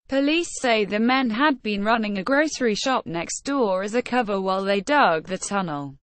Police say the men had been running a grocery shop next door as a cover while they dug the tunnel.